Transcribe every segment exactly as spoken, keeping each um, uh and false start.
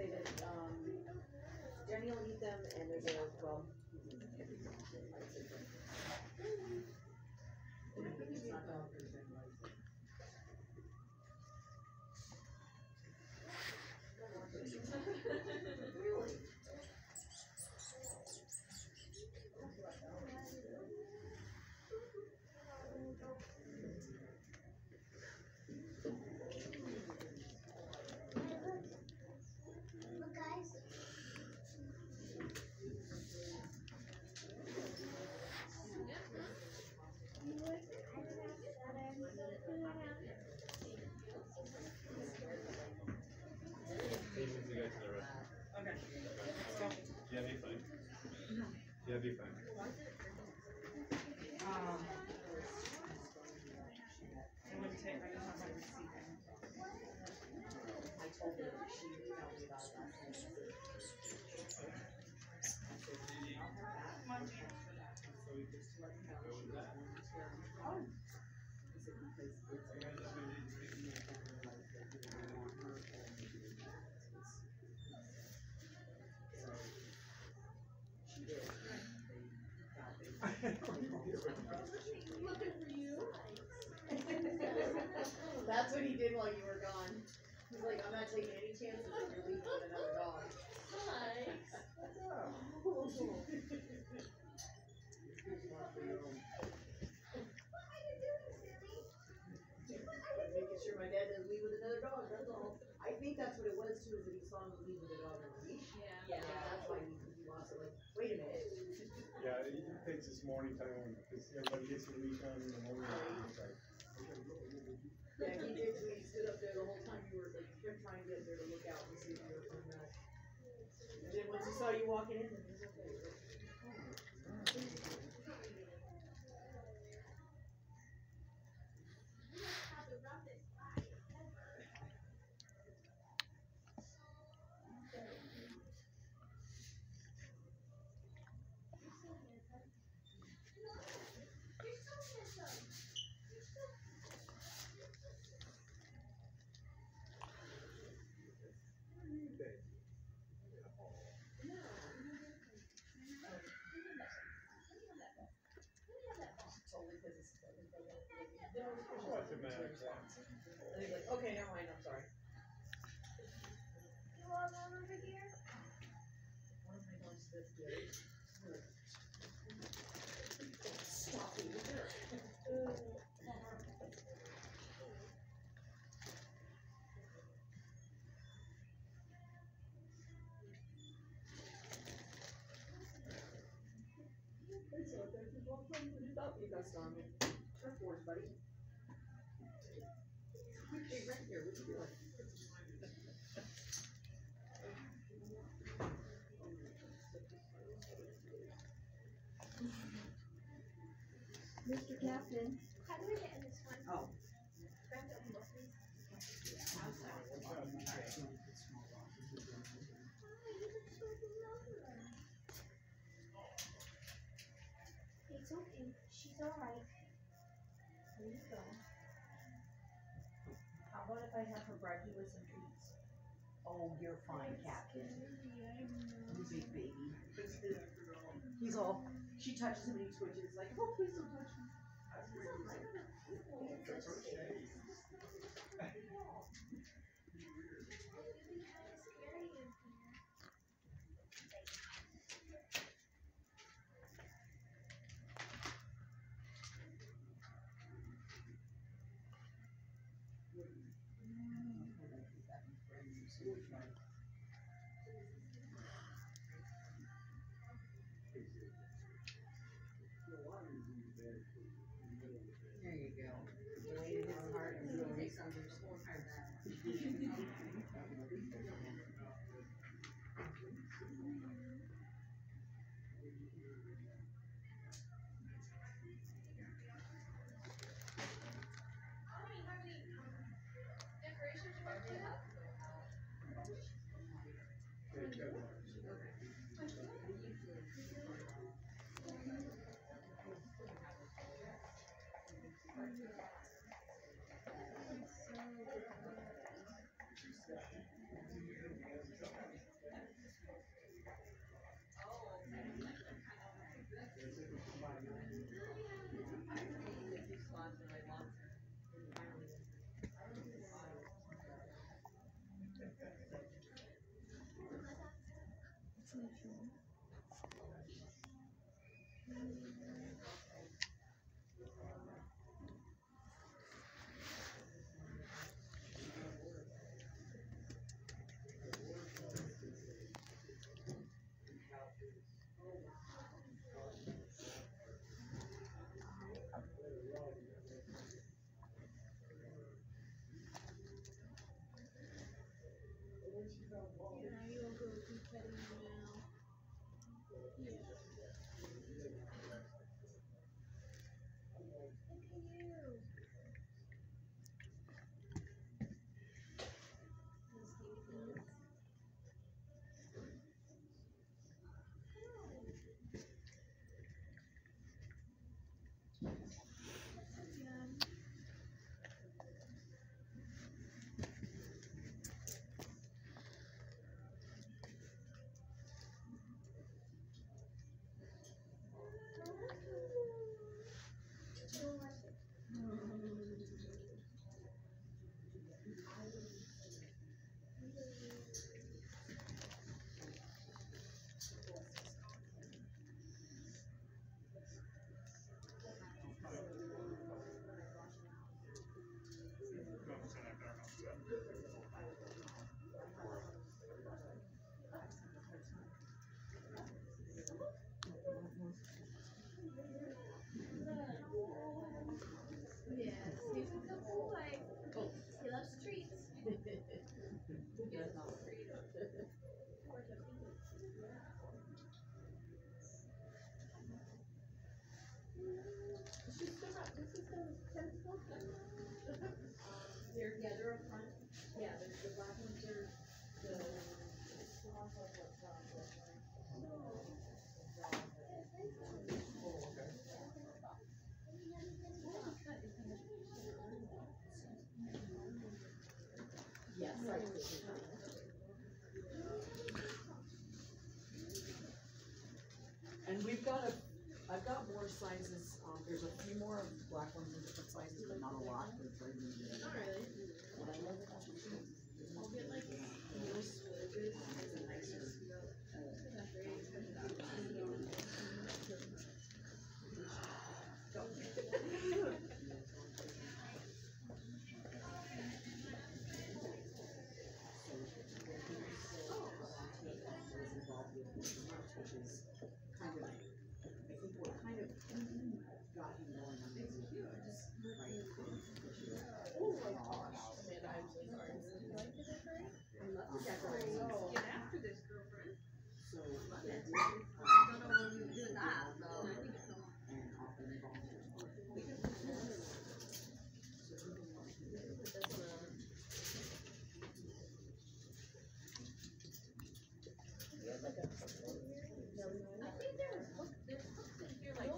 say that, um, Jenny will eat them and there's a, well. It's not dog. Really? Look, guys. Patience to go to the restaurant. Okay. Let's go. Yeah, be fine. Yeah, be fine. Um. It wouldn't take, I just have my receipt. I told her that she emailed me about it last night. Oh. Is it because it's. She did. Looking for you. That's what he did while you were gone. He's like, I'm not taking any chances that you're leaving with another dog. Hi. What's up? What are you doing, silly? Making sure my dad doesn't leave with another dog, that's all. I think that's what it was too, is that he saw him leave with a dog on a leash. Yeah. Yeah, that's why he, he lost it, like, wait a minute. Yeah, it it takes this morning time because everybody gets the leash on in the morning. It's like, Yeah, he did, too. He stood up there the whole time you were, like, you kept trying to get there to look out and see if you were coming back. And then once he saw you walking in, then he was okay. Totally because it's, there was Just watch the man. and he's like, okay, never mind, I'm sorry. You all over here? One of my dogs that's good. Stop it, you're It's not that you walked on with it up, you guys saw me. Turf wars, buddy. Hey, right here, what you doing? Mister Captain. How do we get in this one? Oh. Grab the envelope, please. Oh, you can start the number. It's okay. She's alright. There you go. How about if I have her bread you with some treats? Oh, you're fine, Captain. You big baby. He's all, she touches him and he twitches, like, oh, please don't touch me. There you go. The way to hit the heart and the way some of them score hard. Yeah, you'll go to petting now. Yeah. Look at you. Those babies. Yeah. Yes, he's a good boy. Oh. He loves treats. Who does not? Where's the baby? She's still not, this is the tenth one. They're, yeah, they're up front. Yeah, there's the black ones are the. Yes, I do. And we've got a, I've got more sizes, um, there's a few more black ones in different sizes, but not a lot, but it's very limited. Not really. I'll get like little switches as a nicer. Which is kind of, I think what kind of got him going on this is, right? Oh my gosh. Amanda, I'm so sorry. You like the decorate? I love the decorate. Get after this, girlfriend. So, Love it. um, I don't know when we were doing that, though. and often volunteers for it. We can put this. Put this on. I think there's hooks, there's hooks in here like.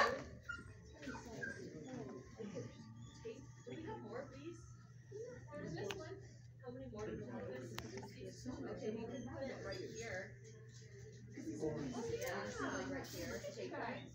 Tape. Do we have more of these? There's this one. How many more do we have this? Okay, we can put it right here. Oh, yeah, so like right here. Tape.